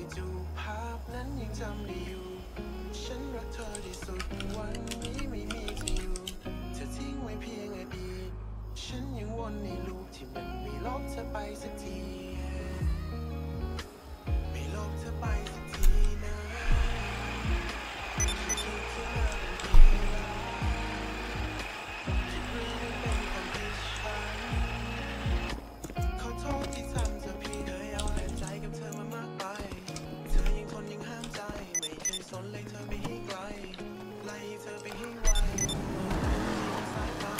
จูบภาพนั้นยังจำได้อยู่ฉันรักเธอที่สุดวันนี้ไม่มีเธออยู่เธอทิ้งไว้เพียงอดีตฉันยังวนในลูปที่มันไม่ลบเธอไปสักทีไม่ลบเธอไปสักทีนะฉันคิดเธอมาเป็นปีแล้วคิดเรื่องนั้นเป็นความผิดฉันขอโทษที่ทำเธอผิดเคยเอาแต่ใจกับเธอมามากไปเธอยังทนยังห้ามใจไม่เคยสนเลยเธอไปให้ไกลไล่เธอไปให้ไวสายตา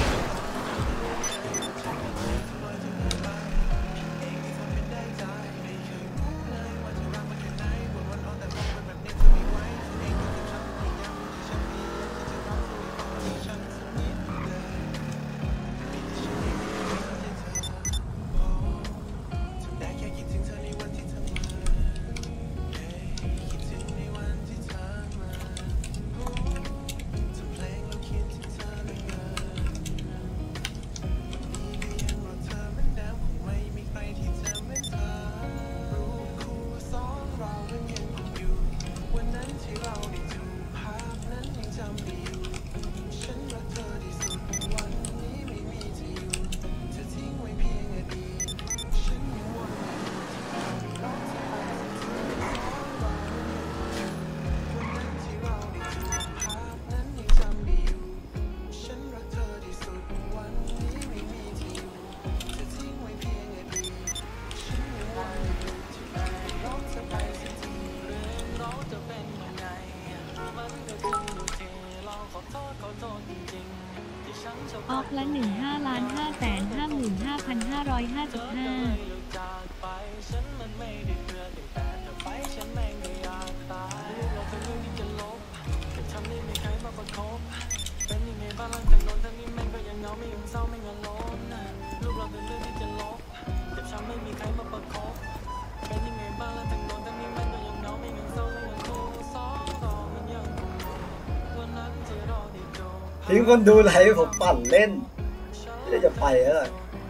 ออกละทิ้งคนดูไลฟ์ผมปั่นเล่นไม่จะไปแล้ว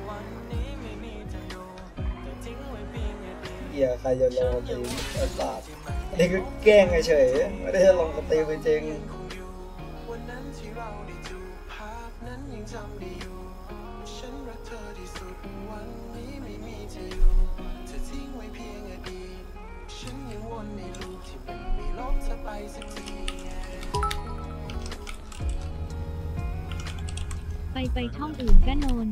เหี้ยใครจะลงสตรีมไอ้สัสอันนี้คือแกล้งเฉยๆไม่ได้จะลงสตรีมจริงวันนั้นที่เราได้จูบภาพนั้นยังจำได้อยู่ฉันรักเธอที่สุดวันนี้ไม่มีเธออยู่เธอทิ้งไว้เพียงอดีตฉันยังวนในลูปที่มันไม่ลบเธอไปสักทีไปช่องอื่นก็นน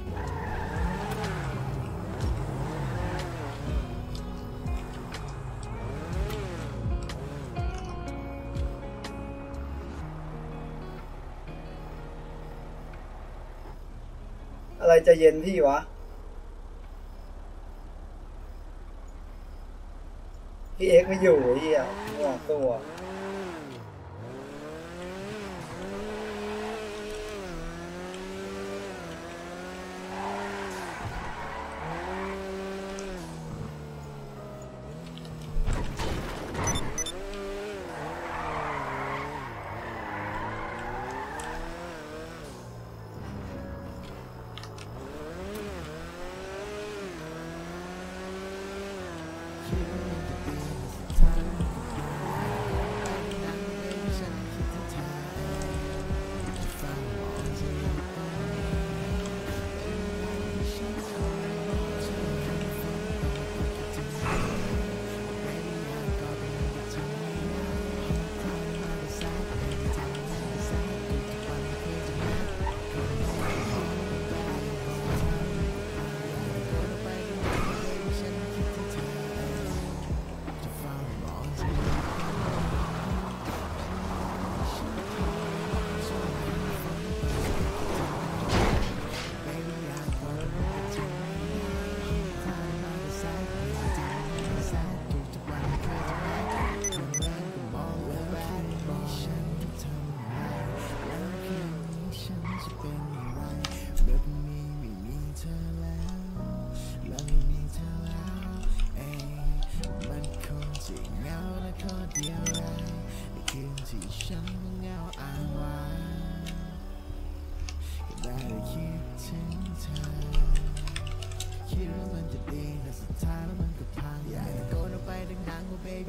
อะไรจะเย็นพี่วะพี่เอ็กไม่อยู่ไอ้เหี้ยหัวตัว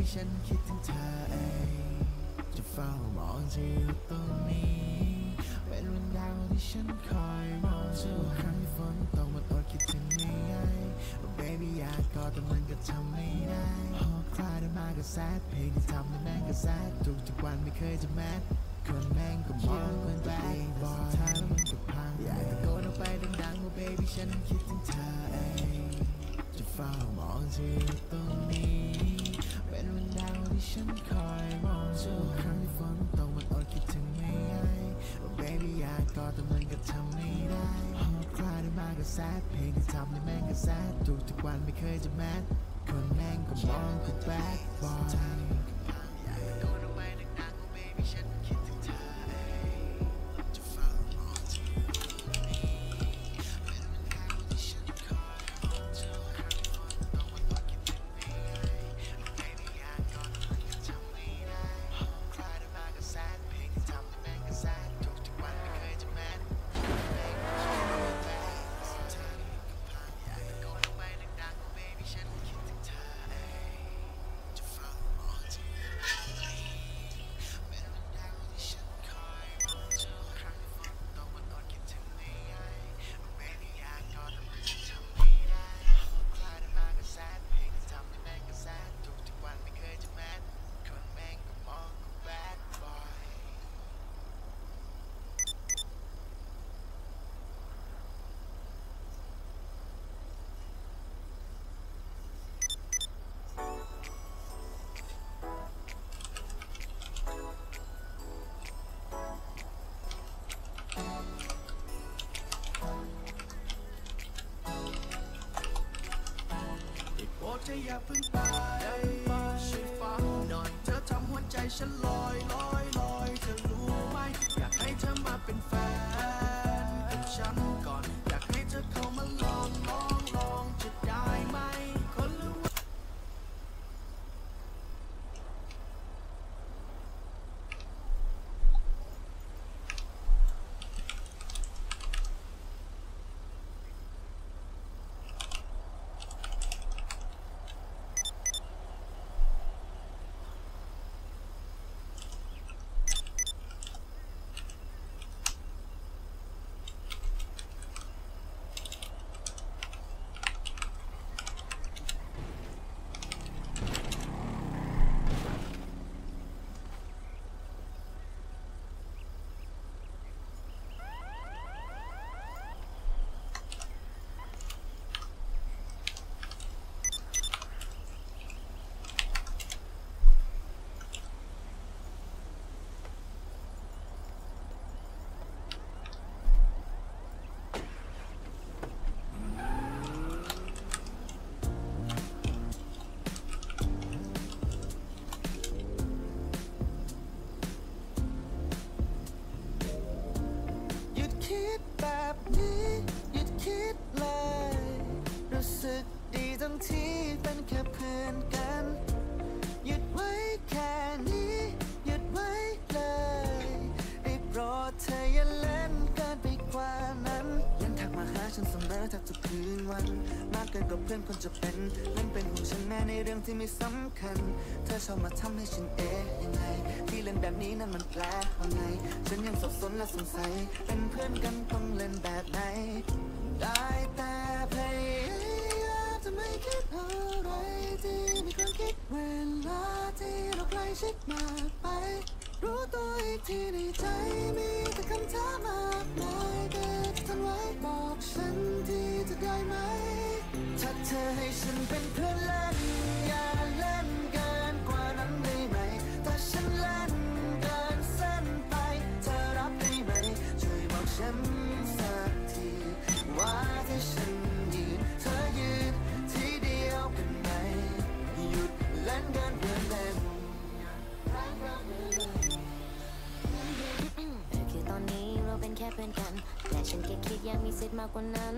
ฉันคิดถึงเธอเองจะเฝ้ามองเธออยู่ตรงนี้เป็นวันดาวที่ฉันคอยมองทุกครั้งที่ฝนตกมันอดคิดถึงไม่ได้ baby อยากกอดแต่มันก็ทำไม่ได้พอคลายได้มาก็แซดเพลงที่ทำให้แม่งก็แซดทุกวันไม่เคยจะแมทคนแม่งก็มองเพื่อนแบดบอยสุดท้ายแล้วมันก็พังอยากตะโกนออกไปดังๆว่า baby ฉันคิดถึงเธอเองจะเฝ้ามองเธออยู่ตรงนี้เป็นวันดาวที่ฉันคอยมองทุกครั้งที่ฝนตกมันอดคิดถึงไม่ได้ baby อยากกอดแต่มันก็ทำไม่ได้พอคลายได้มาก็แซดเพลงที่ทำให้แม่งก็แซดทุกวันไม่เคยจะแมทคนแม่งก็มองกูแบดบอยเธออย่าเพิ่งไปช่วยฟังหน่อยเธอทำหัวใจฉันลอยเธอรู้ไหมอยากให้เธอมาเป็นแฟนกับฉันก่อนอยากให้เธอเข้ามาลองจะได้ไหมคนละวันแบบนี้หยุดคิดเลยรู้สึกดีตรงที่เป็นแค่เพื่อนกันหยุดไว้แค่นี้หยุดไว้เลยได้โปรดเธออย่าเล่นเกินไปกว่านั้นยังทักมาหาฉันเสมอทักทุกคืนวันมากเกินกว่าเพื่อนคนจะเป็นเล่นเป็นห่วงฉันแม้ในเรื่องที่ไม่สำคัญเธอชอบมาทำให้ฉันยังไงที่เล่นแบบนี้นั้นมันแปลว่าไงฉันยังสับสนและสงสัยเป็นเพื่อนกันต้องเล่นแบบไหนได้แต่พยายามจะไม่คิดอะไรที่มีความคิดเวลาที่เราใกล้ชิดมากไปรู้ตัวอีกทีในใจมีแต่คำถามมากมายแต่ทำไว้บอกฉันที่จะได้ไหมถ้าเธอให้ฉันเป็นเพื่อนเล่นอย่าเล่นเกินกว่านั้นได้ไหมถ้าฉันเล่นเกินเส้นไปเธอรับได้ไหมช่วยบอกฉันสักทีว่าที่ฉันยืนเธอยืนที่เดียวกันไหมหยุดเล่นเกินเพื่อนเล่นคือตอนนี้เราเป็นแค่เพื่อนกันแต่ฉันแค่คิดอยากมีสิทธิ์มากกว่านั้น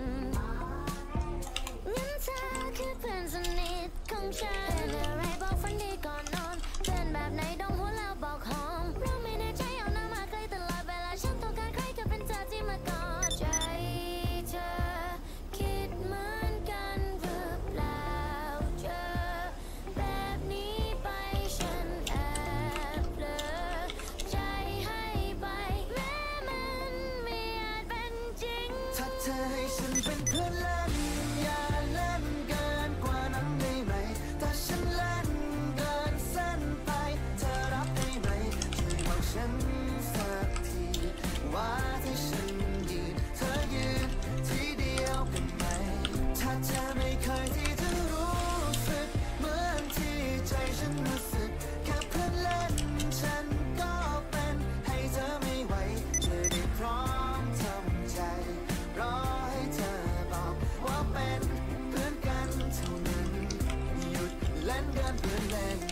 งั้นเธอคือเพื่อนสนิทของฉันเป็นอะไรบอกฝันดีก่อนนอนเพื่อนแบบไหนดมหัวแล้วบอกหอมเราไม่แน่ใจเอาหน้ามาใกล้ตลอดเวลาฉันต้องการใครจะเป็นเธอที่มากอดใจเธอคิดเหมือนกันหรือเปล่าเจอแบบนี้ไปอให้ฉันเป็นเพื่อนเล่นอย่าเล่นเกินกว่านั้นได้ไหมถ้าฉันเล่นเกินเส้นไปเธอรับได้ไหมช่วยบอกฉันสักทีว่าที่ฉันยืนเธอยืนที่เดียวกันไหมถ้าเธอไม่เคยที่จะรู้สึกเหมือนที่ใจฉันรู้สึกแค่เพื่อนเล่นฉันก็เป็นให้เธอไม่ไหวจะได้พร้อมทำใจรอให้เธอบอกว่าเป็นเพื่อนกันเท่านั้นหยุดเล่นกันเพื่อนเล่น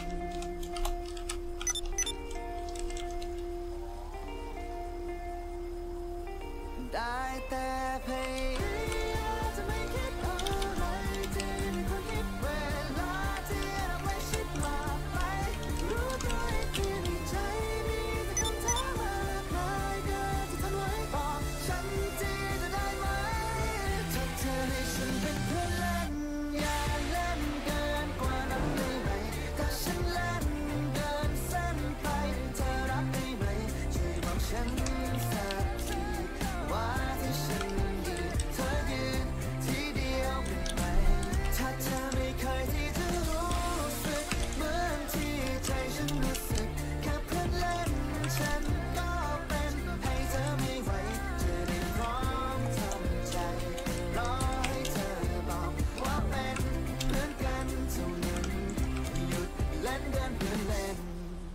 ได้แต่พยายามจะไม่คิดอะไรที่ไม่ควรคิดเวลาที่เราไม่ชิดมาไปรู้ตัวอีกทีในใจมีแต่คำถามมากมายเกินที่ทนไว้บอกฉันทีจะได้ไหมถ้าเธอให้ฉันเป็นเพื่อนเล่นอย่าเล่นเกินกว่านั้นได้ไหมถ้าฉันเล่นเกินเส้นไปเธอรับได้ไหมช่วยบอกฉันสักทีว่าที่ฉันยืนเธอยืนที่เดียวกันไหมถ้าเธอไม่เคยที่จะรู้สึกเหมือนที่ใจฉันรู้สึกแค่เพื่อนเล่นฉันก็เป็นให้เธอไม่ไหวจะได้พร้อมทำใจรอให้เธอบอกว่าเป็นเพื่อนกันเท่านั้นหยุดเล่นกันเพื่อนเล่น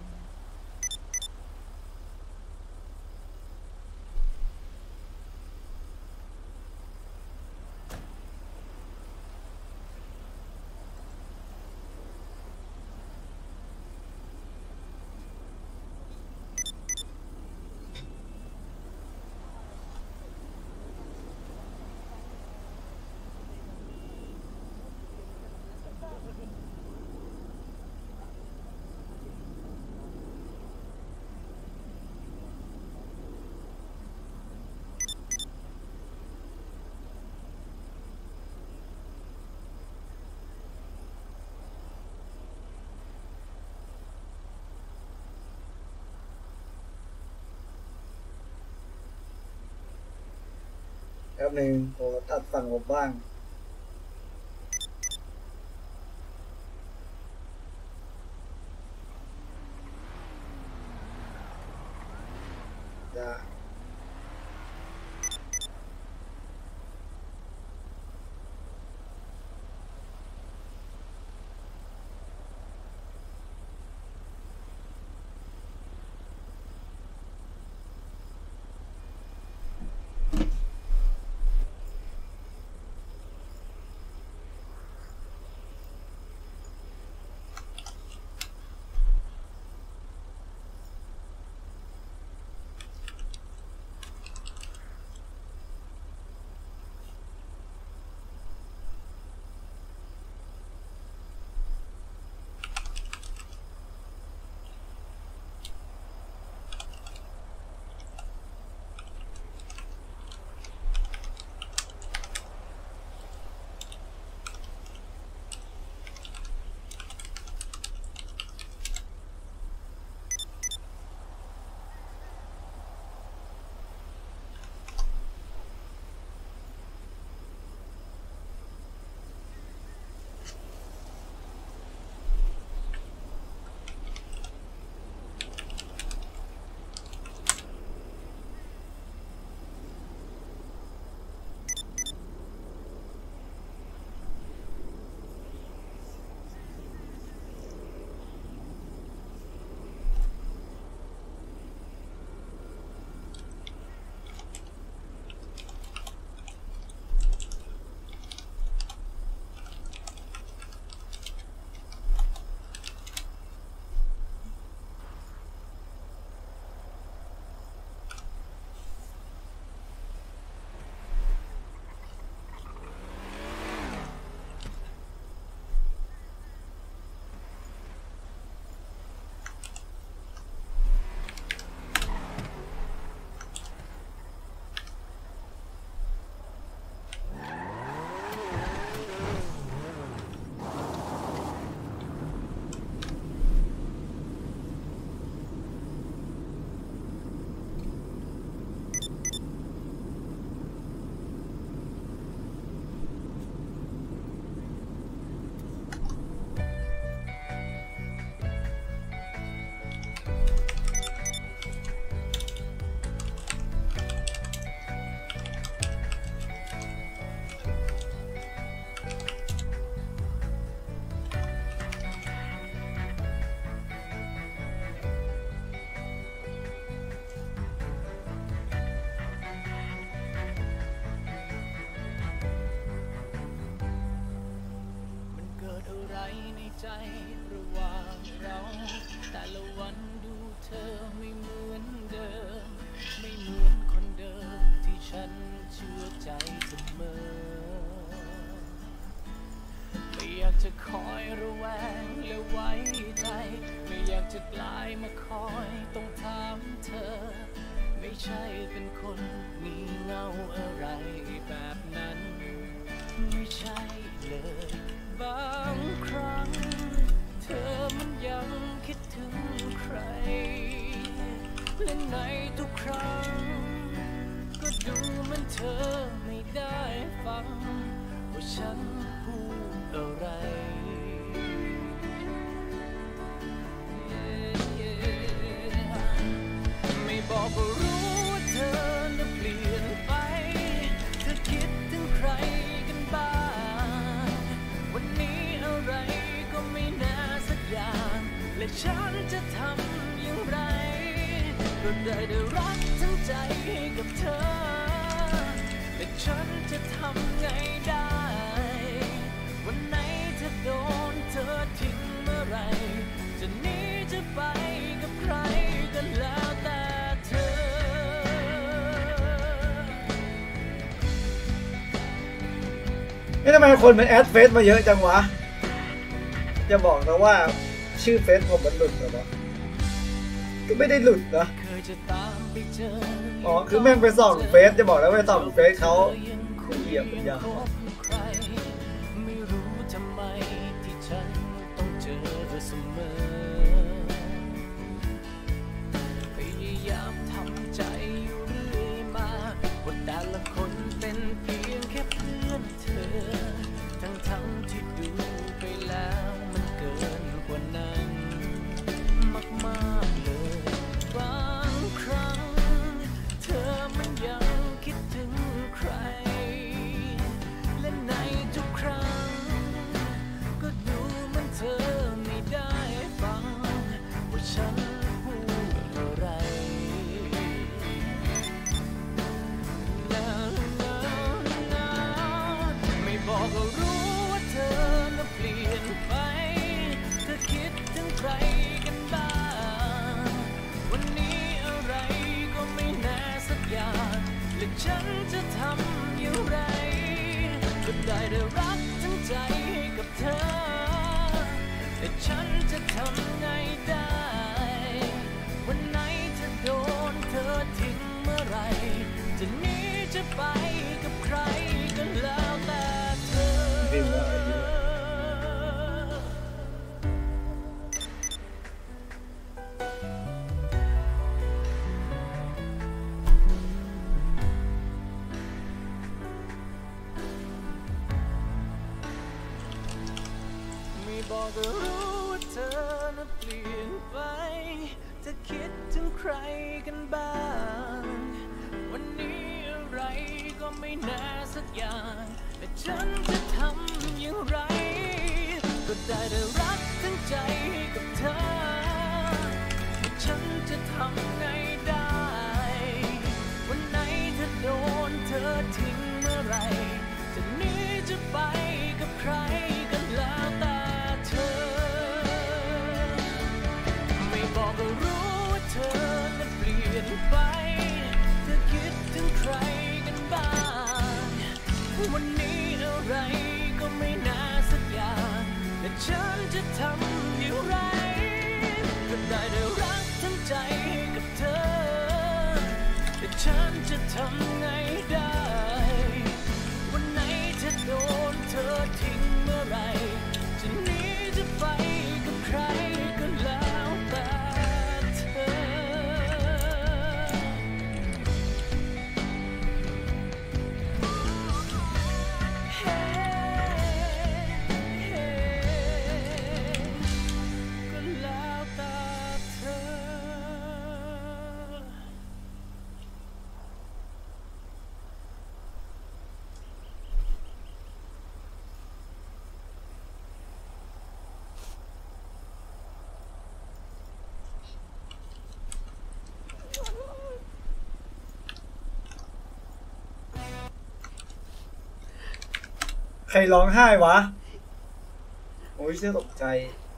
แป๊บนึงขอตัดฝั่งผมบ้างได้ระหว่างเราแต่ละวันดูเธอไม่เหมือนเดิมไม่เหมือนคนเดิมที่ฉันเชื่อใจเสมอไม่อยากจะคอยระแวงและไว้ใจไม่อยากจะกลายมาคอยต้องถามเธอไม่ใช่เป็นคนมีเงาอะไรแบบนั้นไม่ใช่เลยบางครั้งเธอมันยังคิดถึงใครและในทุกครั้งก็ดูเหมือนเธอไม่ได้ฟังว่าฉันพูดอะไรไม่บอกก็รู้ว่าเธอน่ะเปลี่ยนไปเธอคิดถึงใครกันบ้างวันนี้อะไรก็ไม่น่าสักอย่างและฉันจะทำอย่างไรก็ได้รักทั้งใจกับเธอแต่ฉันจะทำไงได้วันไหนเธอโดนเธอทิ้งเมื่อไรจะหนีจะไปกับใครก็แล้วแต่เธอทำไมคนมันแอดเฟซมาเยอะจังวะจะบอกนะว่าชื่อเฟซผมมันหลุดเหรอวะก็ไม่ได้หลุดนะอ๋อคือแม่งไปส่องเฟซจะบอกแล้วไปส่องเฟซเขาเหยียบปัญญาไม่รู้ทำไมที่ฉันต้องเจอเสมอพยายามทำใจอยู่เรื่อยมาว่าแต่ละคนเป็นเพียงแค่เพื่อนเธอทั้งที่ดูไปแล้วมันเกินกว่านั้นมากๆเลยบางครั้งเธอมันยังคิดถึงใครและในทุกครั้งก็ดูเหมือนเธอไม่ได้ฟังว่าฉันพูดอะไรไม่บอกก็รู้ว่าเธอน่ะเปลี่ยนไปเธอคิดถึงใครกันบ้างวันนี้อะไรก็ไม่แน่สักอย่างและฉันจะทำอย่างไรก็ได้รักทั้งใจกับเธอแต่ฉันจะทำไงได้วันไหนจะโดนเธอทิ้งเมื่อไรจะหนีจะไปกับใครก็แล้วแต่เธอไม่บอกก็รู้ว่าเธอน่ะเปลี่ยนไปจะคิดถึงใครกันบ้างวันนี้อะไรก็ไม่แน่สักอย่างแต่ฉันจะทำอย่างไรก็ได้รักทั้งใจกับเธอแต่ฉันจะทำไงได้วันไหนเธอโดนเธอทิ้งเมื่อไรจะหนีจะไปกับใครกันแล้วแต่เธอไม่บอกก็รู้ว่าเธอน่ะเปลี่ยนไปเธอคิดถึงใครกันบ้างวันนี้อะไรก็ไม่น่าสักอย่างแต่ฉันจะทำอย่างไรก็ได้รักทั้งใจกับเธอแต่ฉันจะทำไงได้วันไหนเธอโดนเธอทิ้งเมื่อไรจะหนีจะไปกับใครก็แล้วแต่เธอก็แล้วแต่เธอใครร้องไห้วะโอ้ยเชื่อตกใจ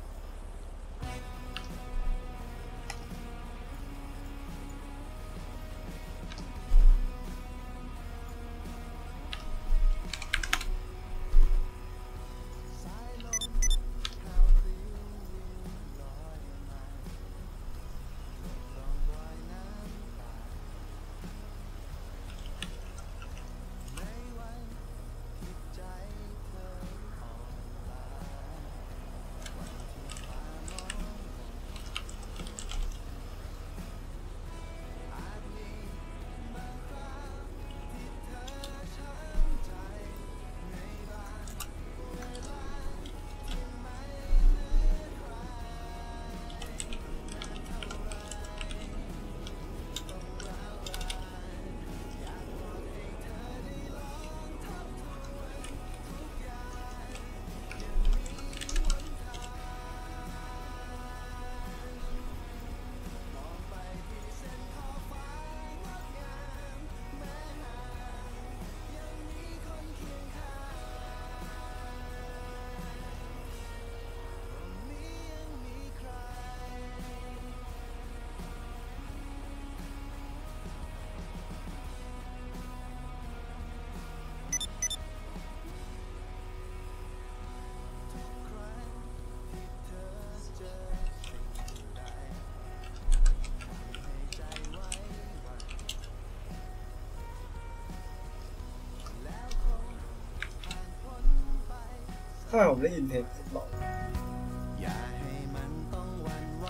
ทำไมผมได้ยินเพลงบอกอย่าให้มันต้องหวั่นไหว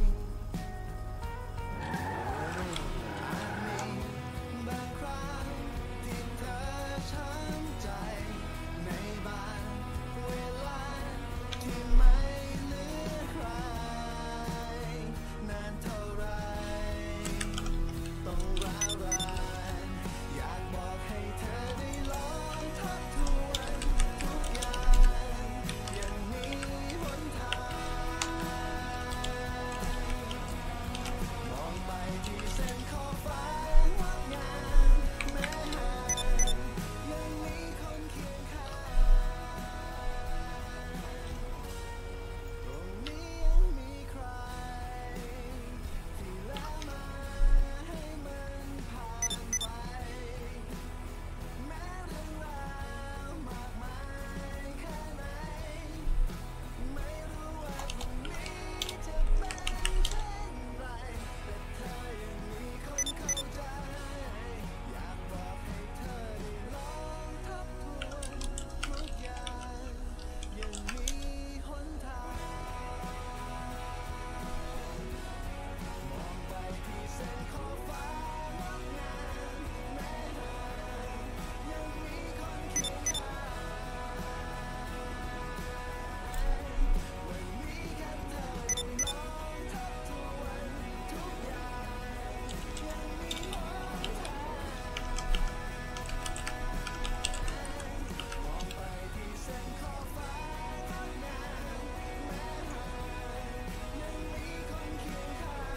บางครั้งที่เธอช้ำใจในบางเวลาที่ไม่เหลือใครนานเท่าไรต้องร้าวรานอยากบอกให้เธอได้ลองทบทวนทุกอย่างยังมีหนทางมองไปที่เส้นขอบฟ้างดงามแม้ห่างยังมีคนเคียงข้างตรงนี้ยังมีใครที่แล้วมาให้มันผ่านไปแม้เรื่องราวมากมายแค่ไหนไม่รู้ว่าพรุ่งนี้จะเป็นเช่นไรแต่เธอยังมีคนเข้าใจอยากบอกให้เธอได้ลองทบทวนทุกอย่างยังมีหนทางมองไปที่เส้นขอบฟ้างดงามแม้ห่างยังมีคนเคียงข้างวันนี้แค่เธอได้ลองทบทวนทุกอย่างยังมีหนทางมองไปที่เส้นขอบฟ้างดงามแม้ห่างยังมีคนเคียงข้าง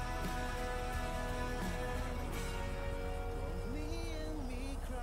ตรงนี้ยังมีใคร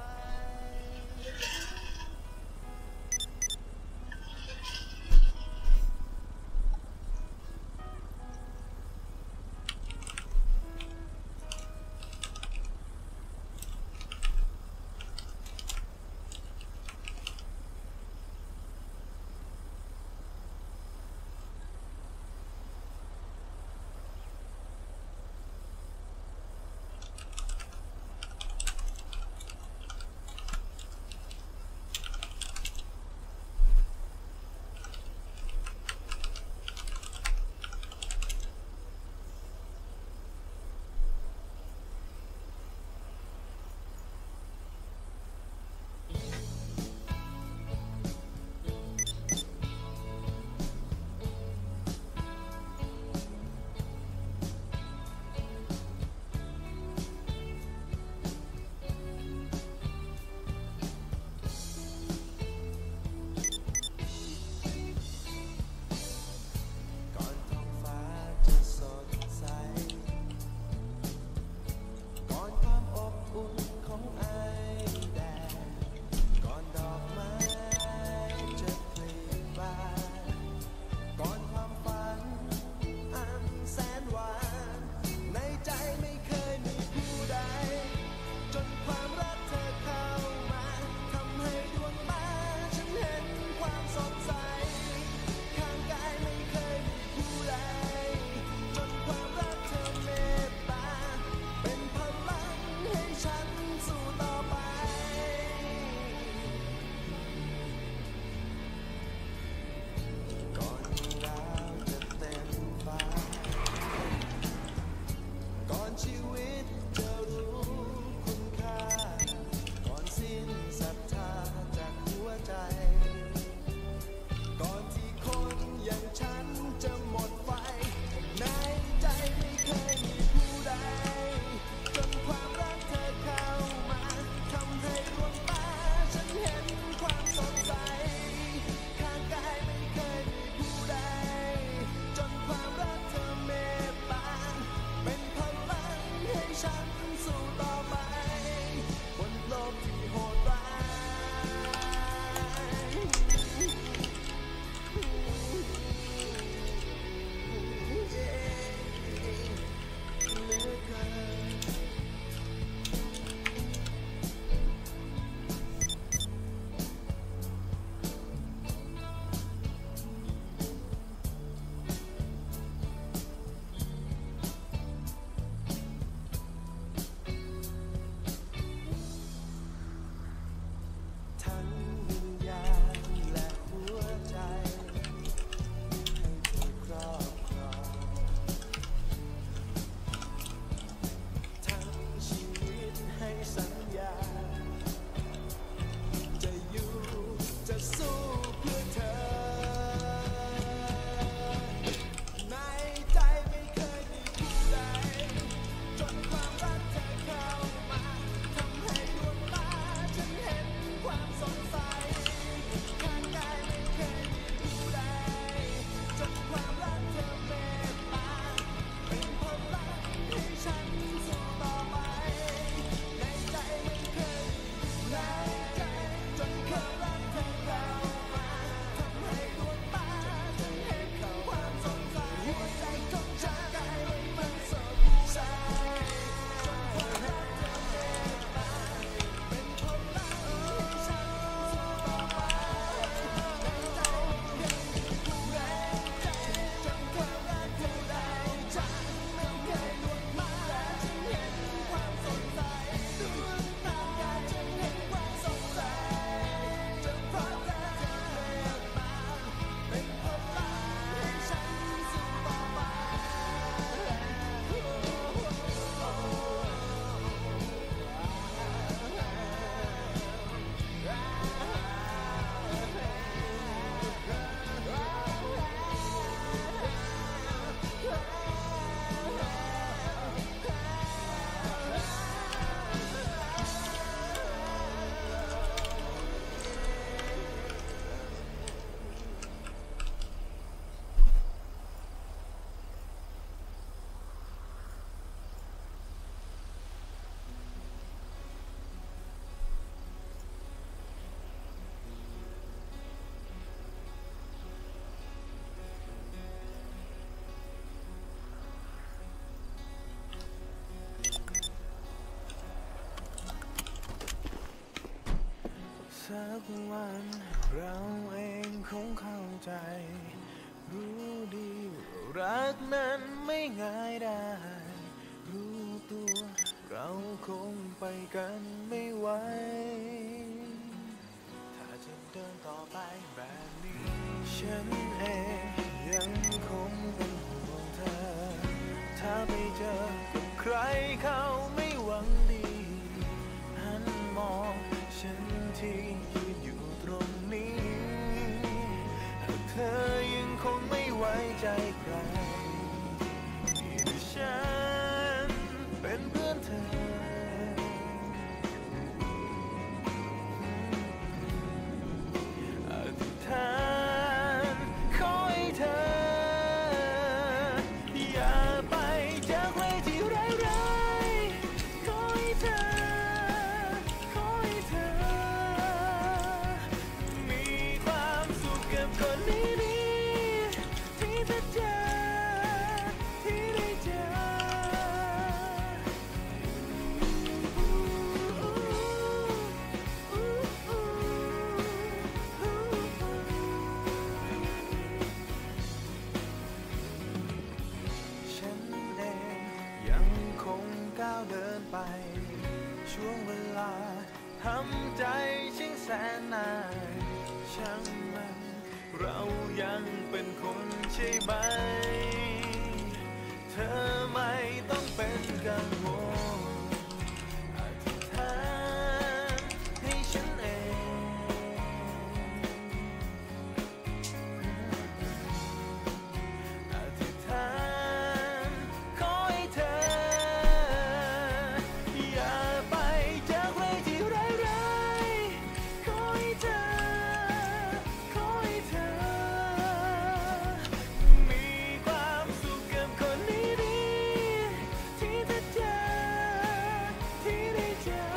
วันเราเองคงเข้าใจรู้ดีว่ารักนั้นไม่ง่ายได้รู้ตัวเราคงไปกันไม่ไหวถ้าจะเดินต่อไปแบบนี้ฉันเองยังคงเป็นห่วงเธอถ้าไปเจอกับใครเขาไม่หวังดีหันมองฉันที่ยืนอยู่ตรงนี้หากเธอยังคงไม่ไว้ใจใครที่ฉันเป็นเพื่อนเธออธิษฐานขอให้เธออย่าไปจากใครที่ร้ายๆขอให้เธอมีความสุขกับคนดีๆที่เธอเจอที่ได้เจอฉันเองยังคงก้าวเดินไปช่วงเวลาทำใจช่างแสนนานช่างมันเรายังเป็นคนใช่ไหมเธอไม่ต้องเป็นกังวลอธิษฐานให้ฉันเองอธิษฐานขอให้เธออย่าไปจากใครที่ร้ายๆขอให้เธอมีความสุขกับคนดีๆที่เธอเจอที่ได้เจอ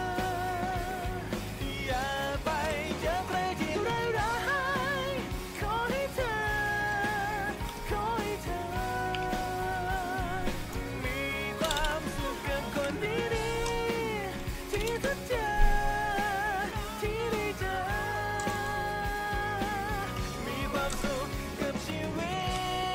อย่าไปจากใครที่ร้ายๆขอให้เธอมีความสุขกับคนดีๆที่เธอเจอที่ได้เจอมีความสุขกับชีวิต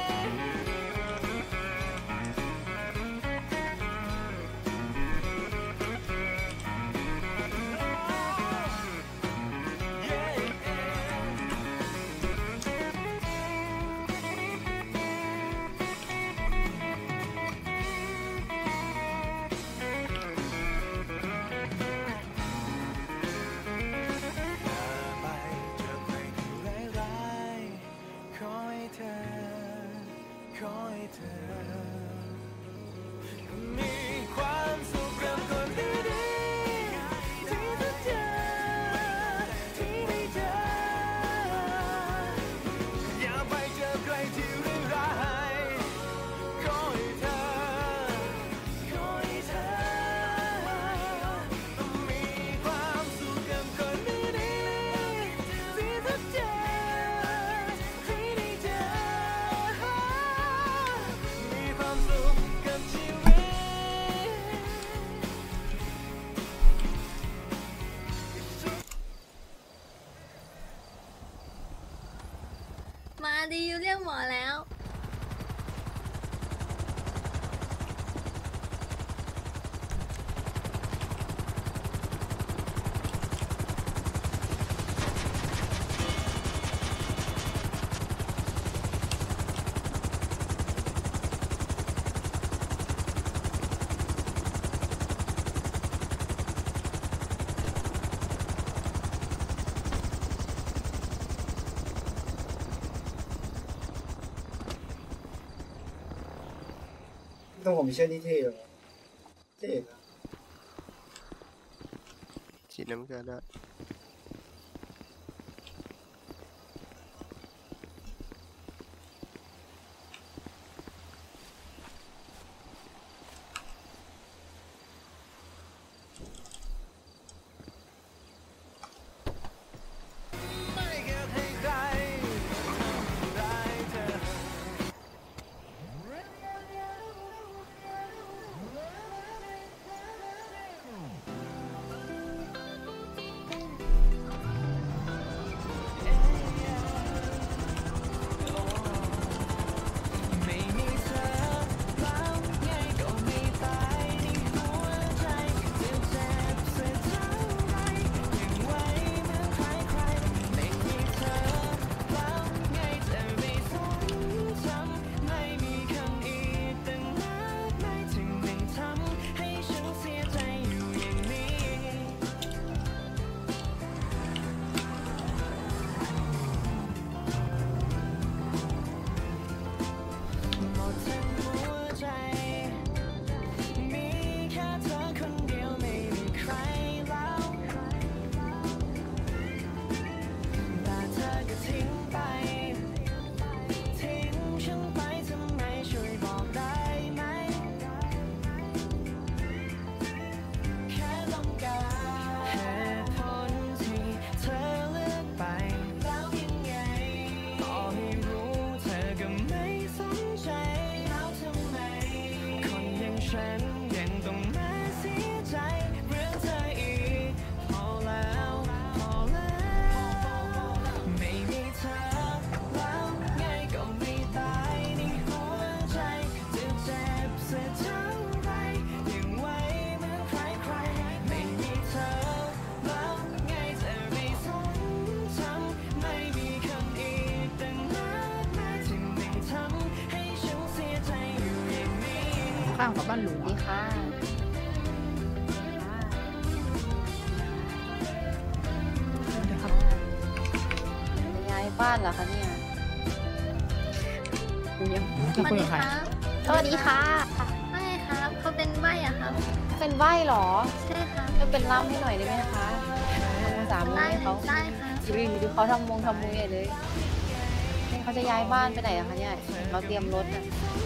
ไปเจอใครที่ร้ายๆขอให้เธอมีความสุขกับคนดีๆที่เธอเจอที่ได้เจออย่าไปเจอใครที่ร้ายๆขอให้เธอมีความสุขกับคนดีๆที่เธอเจอที่ได้เจอมีความสุขกับชีวิตมาดีเรียกหมอแล้วต้องผมมีเชื่อนี่เท่เหรอเท่นะสีน้ำเงินอะข้ามกับบ้านหลุงดีค่ะนะครับจะย้ายบ้านเหรอคะเนี่ยยังจะคุยกับใครสวัสดีค่ะไม่ครับเขาเป็นใบอะครับเป็นใบ้เหรอใช่ครับจะเป็นล่ำให้หน่อยได้ไหมคะทำสามมือได้ให้เขาได้ครับดูเขาทำมุงใหญ่เลยนี่เขาจะย้ายบ้านไปไหนอะคะเนี่ยเราเตรียมรถอะ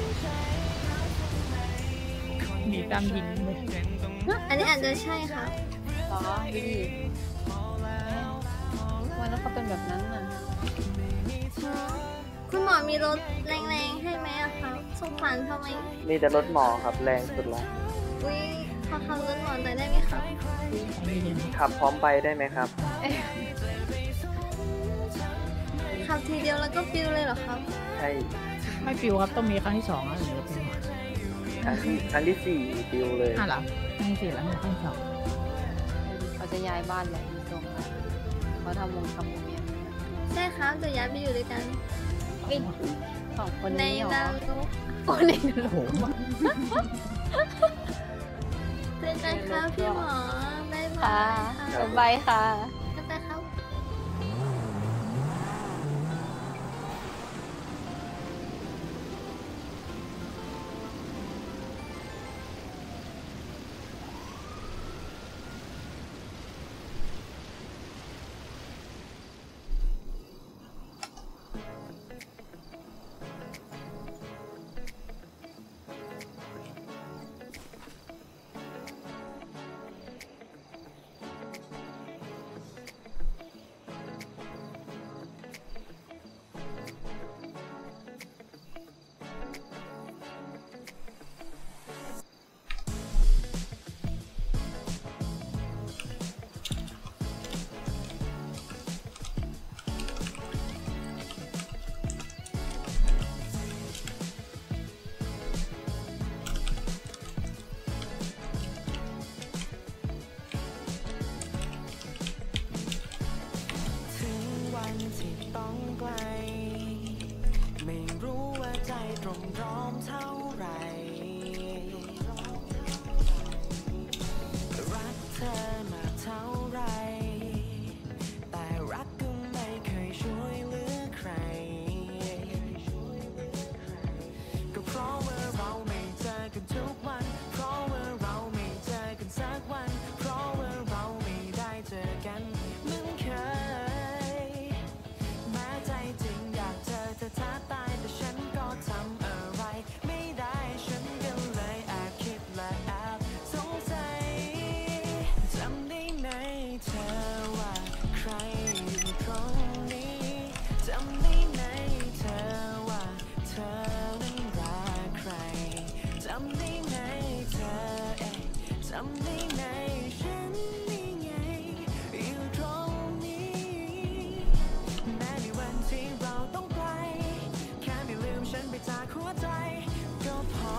มีตามยิงเลยอันนี้อาจจะใช่ครับเหรอดูดิทำไมแล้วเขาเป็นแบบนั้นน่ะคุณหมอมีรถแรงๆให้ไหมอะครับสงสารทำไมมีแต่รถหมอครับแรงสุดละอุ้ยขอขับรถหมอหน่อยได้ไหมครับขับพร้อมไปได้ไหมครับขับทีเดียวแล้วก็ปิวเลยเหรอครับใช่ไม่ปิวครับต้องมีครั้งที่สองแล้วถึงจะปิวครั้งที่สี่ปิวเลยเหรอครั้งที่สี่แล้วครั้งที่สองเขาจะย้ายบ้านแหละดูทรงแล้วเขาทำมุงเนี่ยใช่ครับเดี๋ยวย้ายไปอยู่ด้วยกันสองคนในนี้เหรดาอวโลกโอ้ในนรโอ้กโหเจอกันครับพี่หมอบ๊ายบาค่ะยครับบ๊ายบายค่ะบ๊ายบายครับถึงวันที่ต้องไกล ไม่รู้ว่าใจตรงพร้อมเท่าไหรรักเธอมาเท่าไหรแต่รักก็ไม่เคยช่วยเหลือใคร ก็เพราะว่าเราไม่เจอกันทุกวัน เพราะว่าเราไม่เจอกันสักวัน เพราะว่าเราไม่ได้เจอกันเหมือนเคย แม้ใจจริงอยากเจอเธอแทบตายแต่ฉันก็ทำอะไรไม่ได้ฉันก็เลยแอบคิดและแอบสงสัยจำได้ไหมเธอว่าใครอยู่ตรงนี้จำได้ไหมเธอว่าเธอนั้นรักใครจำได้ไหมเธอจำได้ไหมฉันนี่ไงอยู่ตรงนี้แม้ในวันที่เราต้องไกลแค่ไม่ลืมฉันไปจากหัวใจก็พอ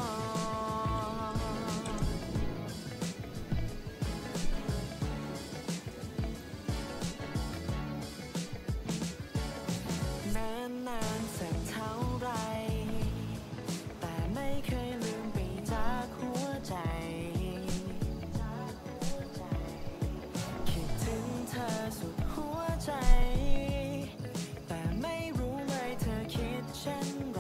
แม้นานสักเท่าไรแต่ไม่เคยลืมไปจากหัวใจคิดถึงเธอสุดหัวใจแต่ไม่รู้เลยเธอคิดเช่นไร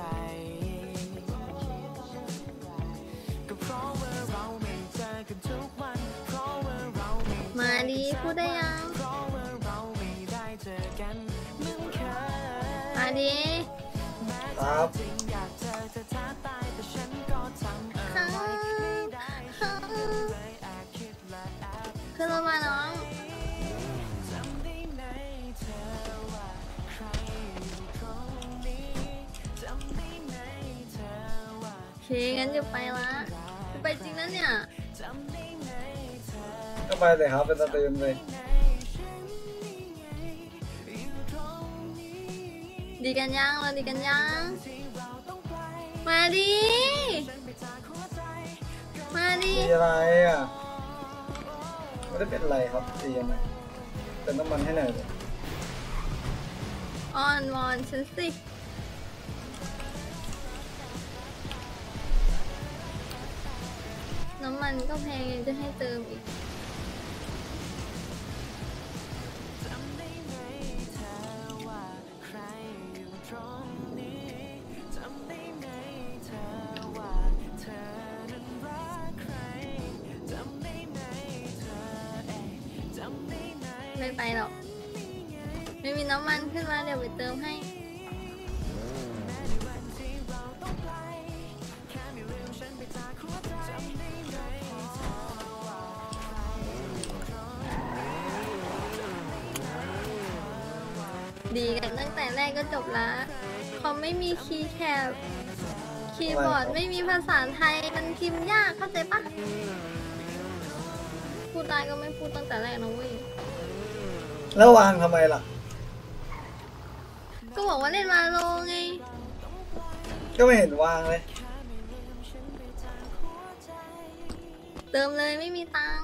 ก็เพราะว่าเราไม่เจอกันทุกวันเพราะว่าเราไม่มาดีพูดได้ยังเพราะว่าเราไม่ได้เจอกันเหมือนเคยมาดีครับจริงอยากเจอเธอแทบตายแต่ฉันก็ทำอะไรไม่ได้ฉันก็เลยแอบคิดและแอบขึ้นรถมาน้องจำได้ไหมเธอว่าใครอยู่ตรงนี้จำได้ไหมเธอว่าโอเคงั้นจะไปละจะไปจริงนะเนี่ยจำได้ไหมเธอก็ไปเลยครับเป็นสตรีมเลยไหนฉันนี่ไงอยู่ตรงนี้ดีกันยังเราดีกันยังที่เราต้องไกลมาดีฉันไปจากหัวใจมาดีมีอะไรอ่ะไม่ได้เป็นไรครับตียังไงเติมน้ำมันให้หน่อยเลยอ่อนวอนฉันสิน้ำมันก็แพงยังจะให้เติมอีก ไม่ไปหรอก ไม่มีน้ำมันขึ้นมาเดี๋ยวไปเติมให้ ดีกันตั้งแต่แรกก็จบละเขาไม่มีคีย์แคปคีย์บอร์ดไม่มีภาษาไทยมันพิมพ์ยากเข้าใจปะพูดได้ก็ไม่พูดตั้งแต่แรกนะเว้ยแล้ววางทำไมล่ะก็บอกว่าเล่นมาโลไงก็ไม่เห็นวางเลยเติมเลยไม่มีตังค์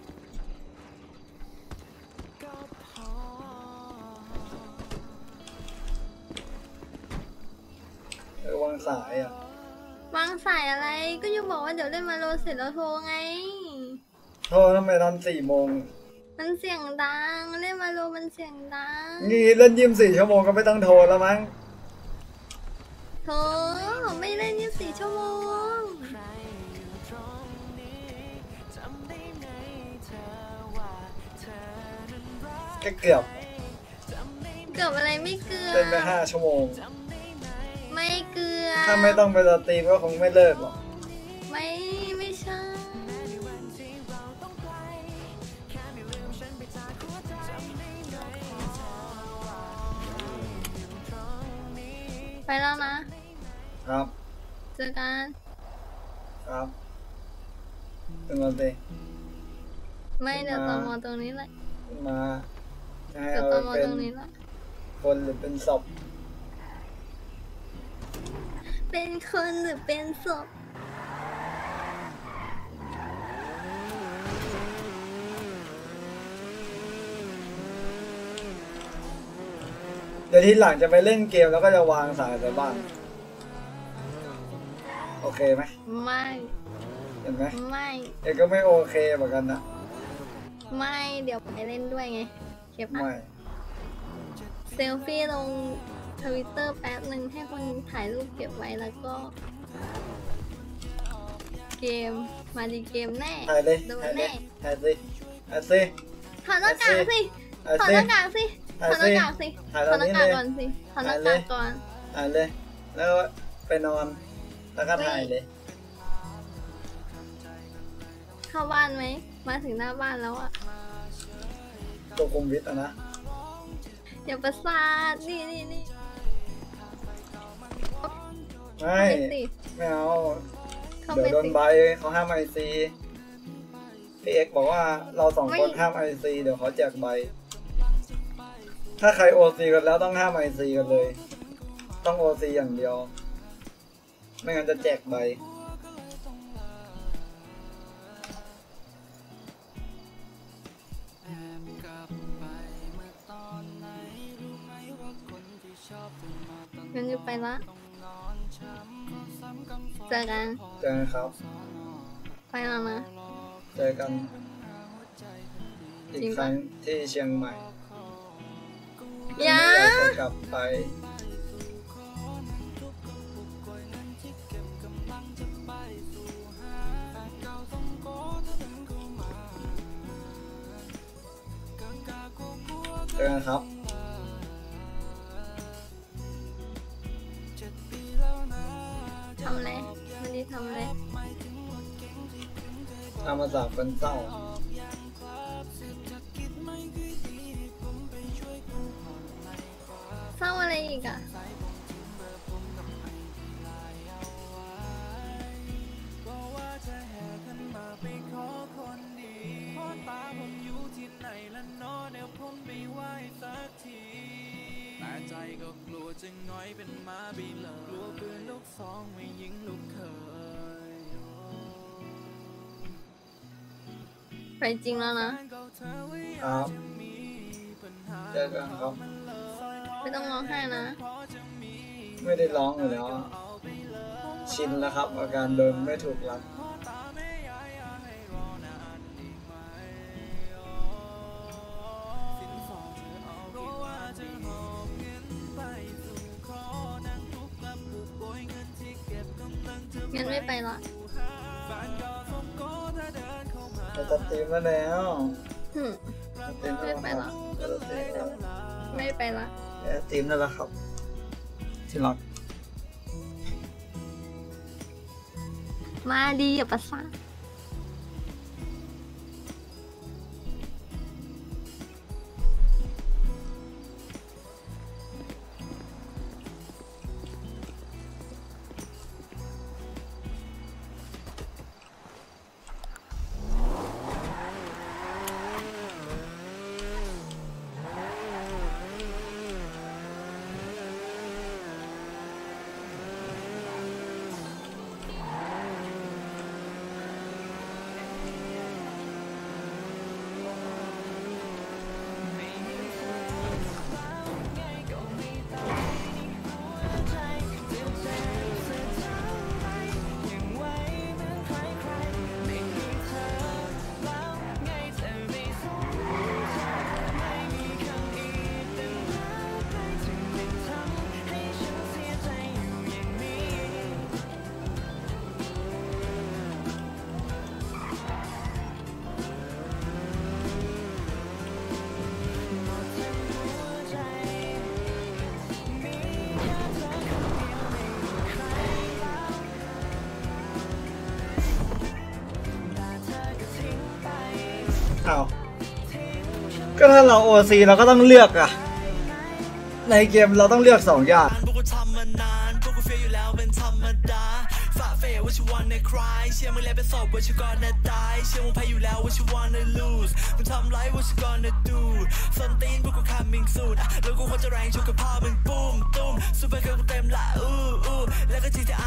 วางสายอ่ะวางสายอะไรก็ยังบอกว่าเดี๋ยวเล่นมาโลเสร็จแล้วโทรไงโทรทำไมตอน4 โมงมันเสียงดังเล่นมาโลมันเสียงดังนี่เล่น24 ชั่วโมงก็ไม่ต้องโทรแล้วมั้งโทรไม่เล่น24 ชั่วโมงก็เกือบเกือบอะไรไม่เกือบเล่นไป5 ชั่วโมงไม่เกือบถ้าไม่ต้องไปสตรีมก็คงไม่เลิกหรอกไม่ใช่ไปแล้วนะครับ เจอกันครับเป็นไงสิไม่เดี๋ยวตอมอตรงนี้แหละมาให้เดี๋ยวเอาตอมอเป็นตรงนี้แหละคนหรือเป็นศพเป็นคนหรือเป็นศพเดี๋ยวทีหลังจะไปเล่นเกมแล้วก็จะวางสายไปบ้างโอเคไหมไม่เห็นไหมไม่เอกก็ไม่โอเคเหมือนกันนะไม่เดี๋ยวไปเล่นด้วยไงเก็บไม่เซลฟี่ลงทวิตเตอร์แป๊บหนึ่งให้คนถ่ายรูปเก็บไว้แล้วก็ เกมมาดีเกมแน่ถ่ายเลยโดนถ่ายเลแน่ยถ่ายสิถ่ายสิถอดหน้ากากสิถ่ายถอดสิหน้ากากสิถถ่ายอดหสิน้ากากสิถ่ายถตออดนหน้านี้กากเลยก่อนสิถอดหน้าถ่ายเลกาย กก่อนถ่ายเลย แล้วไปนอน แล้วก็ถ่ายเลยเข้าบ้านไหมมาถึงหน้าบ้านแล้วอะตัวคุมวิทย์อะนะอย่าประสาทนี่ไม่สิไม่เอาเข้าเดี๋ไปยวโดนสิใบเขาห้ามIC พี่เอกบอกว่าเรา2 ไม่คนห้าม IC เดี๋ยวเขาแจกใบ ถ้าใคร OC กันแล้วต้องห้าม IC กันเลย ต้อง OC อย่างเดียว ไม่งั้นจะแจกใบงั้นจะไปละเจอกันเจอกันครับไปแล้วนะเจอกันอีกจริงคปะรั้งที่เชียงใหม่อย่าไม่อยากจะกลับไป เจอกันครับทำอะไรวันนี้ทำอะไรตามมาจากคนเศร้าเศร้าอะไรอีกอะแต่ใจก็กลัวจะง้อยเป็นหมาบีเลยกลัวปืนลูกซองไม่ยิงลูกเคยไปจริงแล้วนะครับ เจอกันครับไม่ต้องร้องไห้นะไม่ได้ร้องอยู่แล้ว ชินแล้วครับ อาการโดนไม่ถูกรักไม่ไปละจะตัดตีมมาแล้วหึตัดตีมไม่ไปละจะตัดตีมแล้วไม่ไปละตัดตีมนั่นแหละครับที่รักมาดีอย่าประสาทอ้าวก็ถ้าเรา OC เราก็ต้องเลือกอะในเกมเราต้องเลือก2อย่างพวกกูทำมานานพวกกูเฟียอยู่แล้วเป็นธรรมดาฝ่าเฟยว่า you wanna cry เชื่อมึงแล้วเป็นศพว่า you gonna die เชื่อมึงแพ้อยู่แล้วว่า you wanna lose มึงทำไร what you gonna do ส้นตีนพวกกู coming soon แล้วกูควรจะแรงชกกับพ่อมึงปุ้มตุ้มซูเปอร์เกิร์ลกูเต็มละอู้แล้วก็ GTA